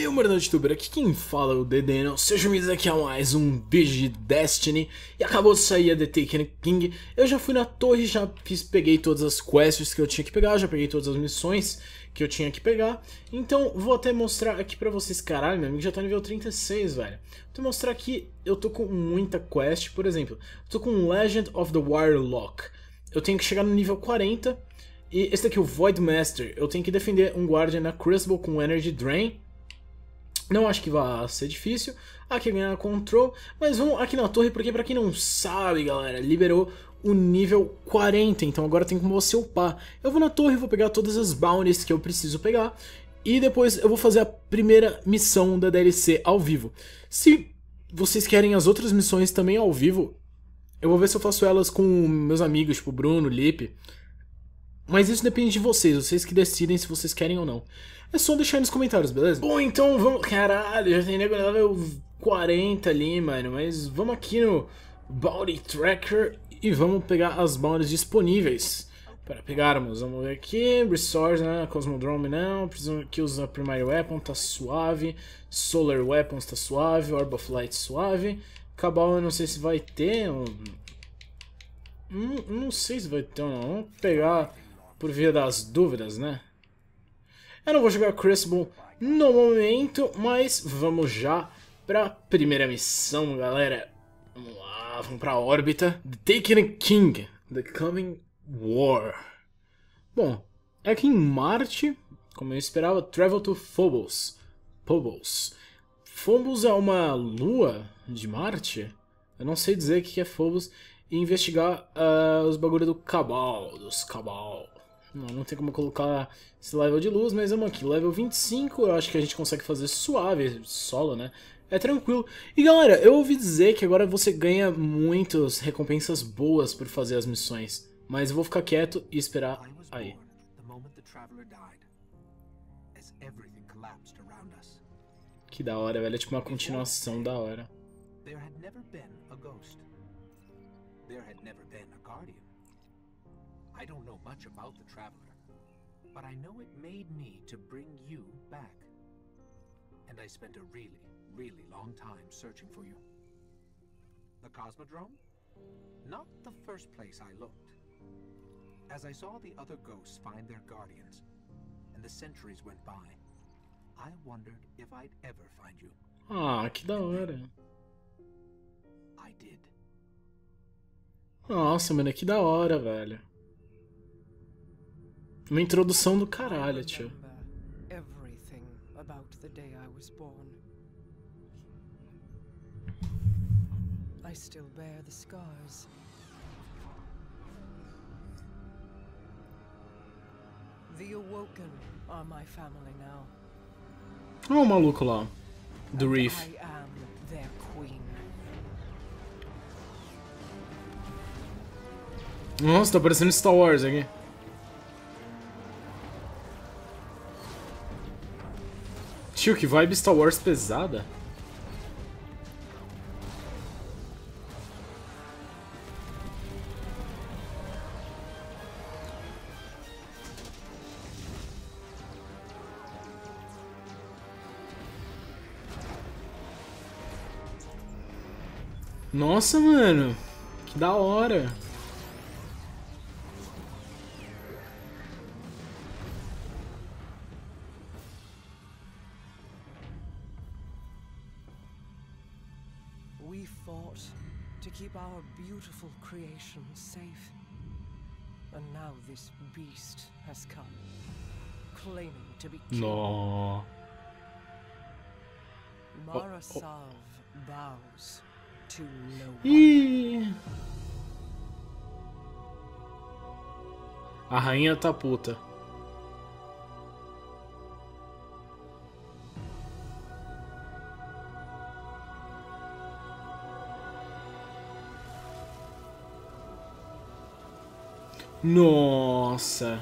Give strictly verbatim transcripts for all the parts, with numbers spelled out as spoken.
aí, Mordão Youtuber, aqui quem fala é o Dedeno, sejam bem-vindos aqui a mais um vídeo de Destiny. E acabou de sair a The Taken King. Eu já fui na torre, já fiz, peguei todas as quests que eu tinha que pegar, já peguei todas as missões que eu tinha que pegar. Então vou até mostrar aqui pra vocês, caralho, meu amigo já tá nível trinta e seis, velho. Vou mostrar aqui, eu tô com muita quest, por exemplo, eu tô com Legend of the Wirelock. Eu tenho que chegar no nível quarenta. E esse daqui, o Void Master, eu tenho que defender um Guardian na Crucible com Energy Drain. Não acho que vai ser difícil. Aqui ganhar Control. Mas vamos aqui na torre, porque pra quem não sabe, galera, liberou o nível quarenta. Então agora tem como você upar. Eu vou na torre, vou pegar todas as bounties que eu preciso pegar. E depois eu vou fazer a primeira missão da D L C ao vivo. Se vocês querem as outras missões também ao vivo, eu vou ver se eu faço elas com meus amigos, tipo Bruno, Lipe. Mas isso depende de vocês, vocês que decidem se vocês querem ou não. É só deixar aí nos comentários, beleza? Bom, então vamos... Caralho, já tem nego level quarenta ali, mano. Mas vamos aqui no Bounty Tracker e vamos pegar as bounties disponíveis para pegarmos. Vamos ver aqui, Resource, né? Cosmodrome não, preciso que usar Primary Weapon, tá suave. Solar Weapons tá suave, Orb of Light suave. Cabal eu não sei se vai ter... Um... Não, não sei se vai ter ou não, vamos pegar... por via das dúvidas, né? Eu não vou jogar Crucible no momento, mas vamos já pra primeira missão, galera. Vamos lá, vamos pra órbita. The Taken King, The Coming War. Bom, é aqui em Marte, como eu esperava, Travel to Phobos. Phobos. Phobos é uma lua de Marte? Eu não sei dizer o que é Phobos. E investigar uh, os bagulho do Cabal, dos Cabal. Não, não tem como colocar esse level de luz, mas vamos aqui, level vinte e cinco, eu acho que a gente consegue fazer suave, solo, né? É tranquilo. E galera, eu ouvi dizer que agora você ganha muitas recompensas boas por fazer as missões. Mas eu vou ficar quieto e esperar aí. Que da hora, velho, é tipo uma continuação da hora. There had never been a guardian. I don't know much about the Traveler, but I know it made me to bring you back. And I spent a really, really long time searching for you. The Cosmodrome? Not the first place I looked. As I saw the other ghosts find their guardians, and the centuries went by, I wondered if I'd ever find you. Ah, que da hora. I did. Nossa, mano, que da hora, velho. Uma introdução do caralho, tio. Everything about the day I was born. I still bear the scars. The Awoken are my family now. Olha o maluco lá, do Reef. I am their queen. Nossa, tá parecendo Star Wars aqui. Tio, que vibe Star Wars pesada. Nossa, mano. Que da hora. We fought to keep our beautiful creation safe. And now this beast has come, claiming to be king. No. Mara Salve bows to no one. Ih. A rainha tá puta. Nossa.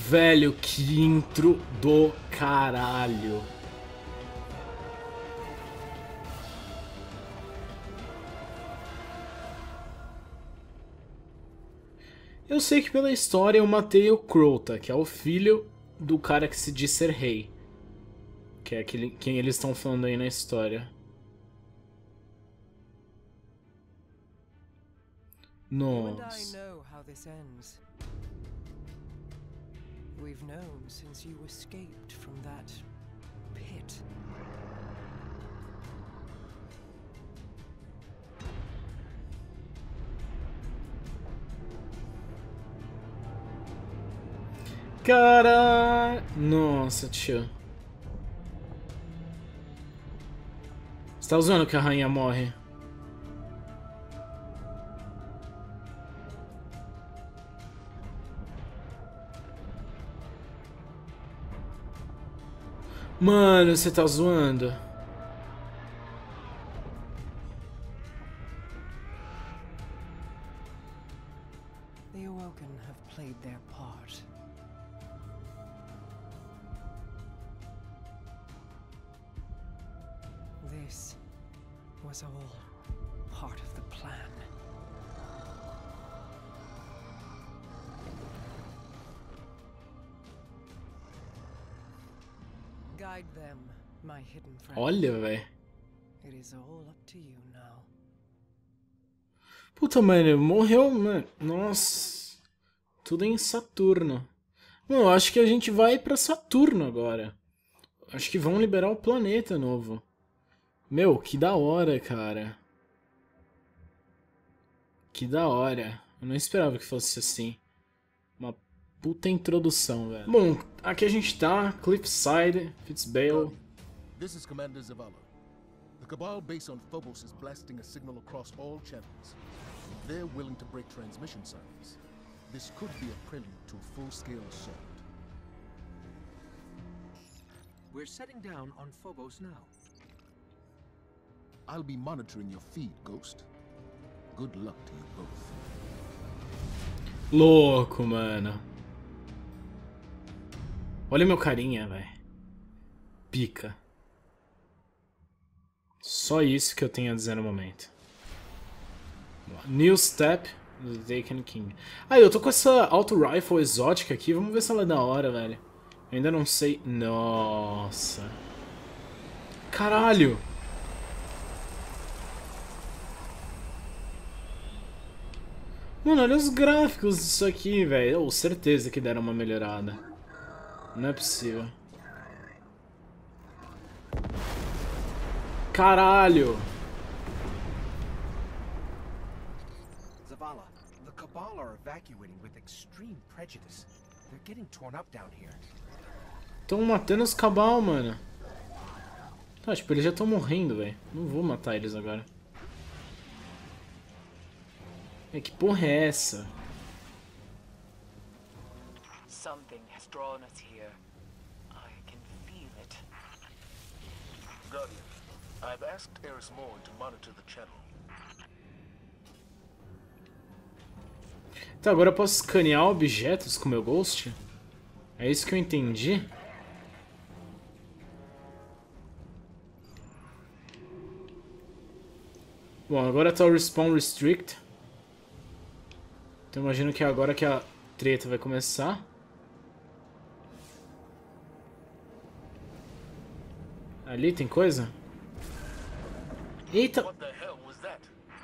Velho, que intro do caralho. Eu sei que pela história eu matei o Crota, que é o filho do cara que se diz ser rei. Que é aquele, quem eles estão falando aí na história. Nossa. We've known since you escaped from that pit. Cara, nossa, tio. Você tá usando que a rainha morre? Mano, você tá zoando. The Awoken have played their part. This was all part of the plan. Guide them, my hidden friend. Olha, velho. It is all up to you now. Puta, mano, morreu, mano. Nossa. Tudo em Saturno. Mano, eu acho que a gente vai pra Saturno agora. Acho que vão liberar o planeta novo. Meu, que da hora, cara. Que da hora. Eu não esperava que fosse assim. Uma puta introdução, velho. Bom, aqui a gente tá, Cliffside, Fitzbale. This is Commander Zavala. The Cabal base on Phobos is blasting a signal across all channels. They're willing to break transmission circuits. This could be a prelude to a full-scale assault. We're setting down on Phobos now. I'll be monitoring your feed, Ghost. Good luck to you both. Louco, mano. Olha meu carinha, velho. Pica. Só isso que eu tenho a dizer no momento. New Step do Taken King. Ah, eu tô com essa Auto Rifle exótica aqui. Vamos ver se ela é da hora, velho. Eu ainda não sei. Nossa. Caralho. Mano, olha os gráficos disso aqui, velho. Oh, certeza que deram uma melhorada. Não é possível. Caralho. Zavala, the Cabal are evacuating with extreme prejudice. They're getting torn up down here. Estão matando os Cabal, mano. Ah, tipo, eles já estão morrendo, velho. Não vou matar eles agora. É, que porra é essa? Something has drawn us here. I can feel it. Guardian, I've asked Eris Morn to monitor the channel. Tá, agora eu posso escanear objetos com meu Ghost? É isso que eu entendi? Bom, agora tá o Respawn Restrict. Então imagino que é agora que a treta vai começar. Ali tem coisa? Eita! What the hell was that?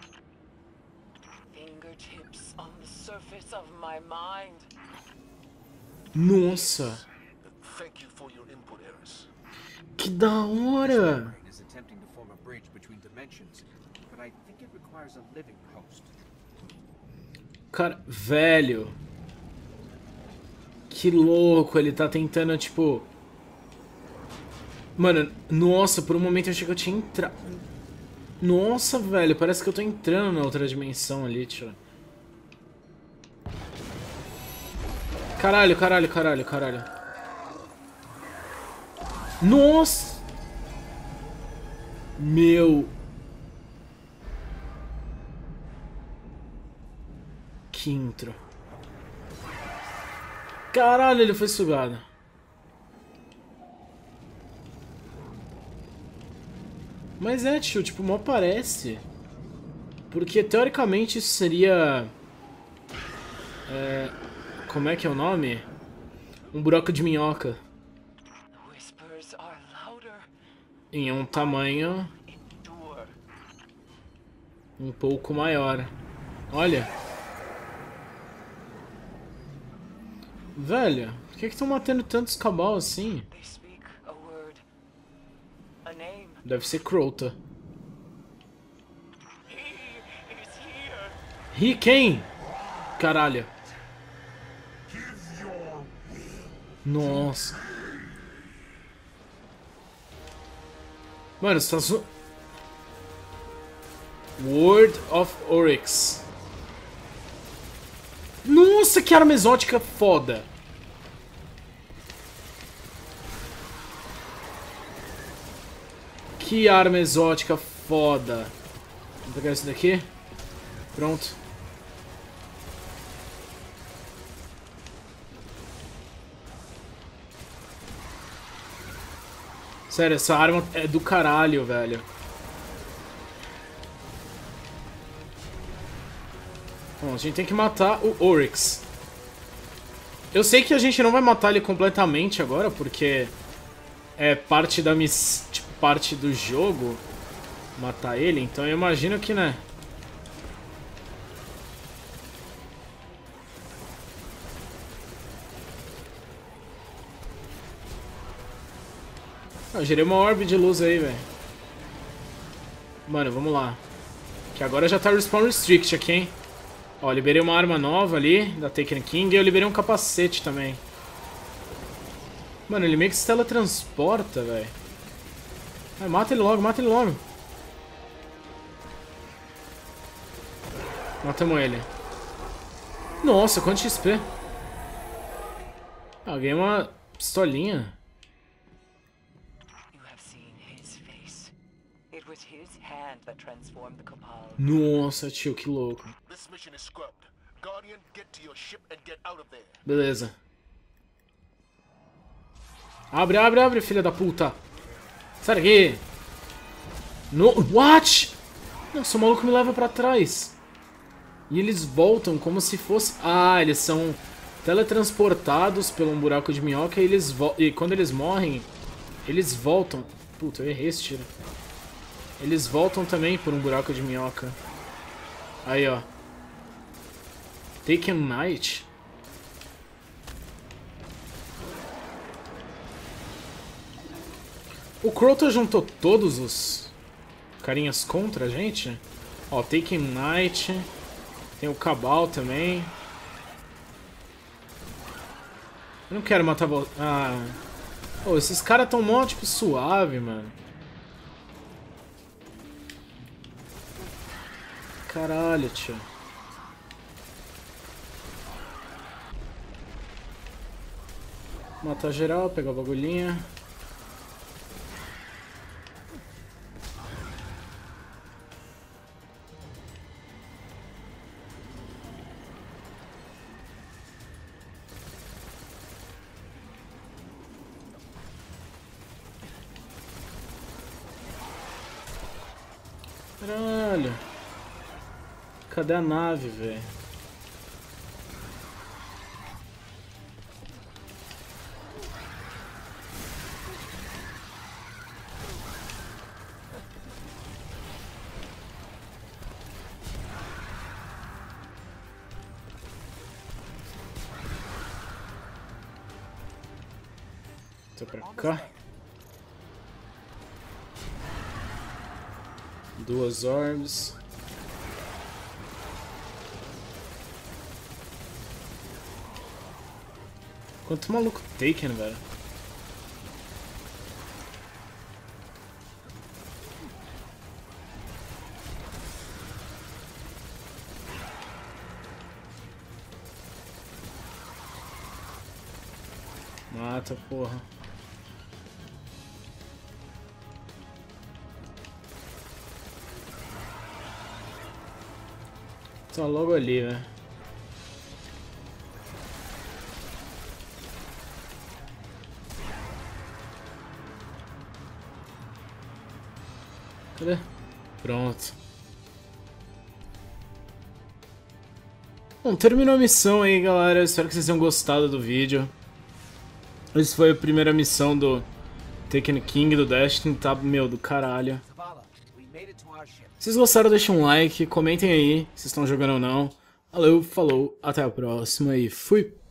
Fingertips on the surface of my mind. Nossa! Thank you for your input, Eris. Que da hora! Brain is attempting to form a bridge between dimensions, but I think it requires a living host. Cara, velho. Que louco, ele tá tentando, tipo... Mano, nossa, por um momento eu achei que eu tinha entrado... Nossa, velho, parece que eu tô entrando na outra dimensão ali, tio. Caralho, caralho, caralho, caralho. Nossa! Meu... Que intro. Caralho, ele foi sugado. Mas é, tio, tipo, mal parece. Porque, teoricamente, isso seria... É... Como é que é o nome? Um buraco de minhoca. Whispers are louder. Em um tamanho Endure. um pouco maior. Olha. Velho, por que que estão matando tantos cabal assim? They speak a word. A name. Deve ser Crota. He is here. Ri quem? Caralho. Nossa. Mano, você tá zo... Word of Oryx. Nossa, que arma exótica foda. Que arma exótica foda. Vou pegar isso daqui. Pronto. Sério, essa arma é do caralho, velho. Bom, a gente tem que matar o Oryx. Eu sei que a gente não vai matar ele completamente agora, porque é parte da miss... tipo, parte do jogo matar ele, então eu imagino que, né? Eu gerei uma orbe de luz aí, velho. Mano, vamos lá. Que agora já tá respawn restrict aqui, hein? Ó, liberei uma arma nova ali, da Taken King, e eu liberei um capacete também. Mano, ele meio que se teletransporta, velho. Vai, mata ele logo, mata ele logo. Matamos ele. Nossa, quanto X P. Ah, ganhei uma pistolinha. Nossa, tio, que louco. Beleza. Abre, abre, abre, filha da puta. Sai daqui. No... What? Nossa, o maluco me leva pra trás. E eles voltam como se fosse... Ah, eles são teletransportados por um buraco de minhoca e, eles vo... e quando eles morrem, eles voltam... Puta, eu errei esse tiro. Eles voltam também por um buraco de minhoca. Aí, ó. Taken Knight. O Crota juntou todos os carinhas contra a gente. Ó, Taken Knight. Tem o Cabal também. Eu não quero matar... Ah... Pô, esses caras tão mó, tipo, suave, mano. Caralho, tio. Matar geral, pegar o bagulhinho. Caralho. Cadê a nave, velho? Tô pra cá. Duas orbs. Quanto maluco Taken, velho. Mata, porra. Tá logo ali, velho. Cadê? Pronto. Bom, terminou a missão aí, galera. Espero que vocês tenham gostado do vídeo. Essa foi a primeira missão do Taken King do Destiny. Tá, meu, do caralho. Se vocês gostaram, deixem um like. Comentem aí se estão jogando ou não. Valeu, falou, até a próxima e fui!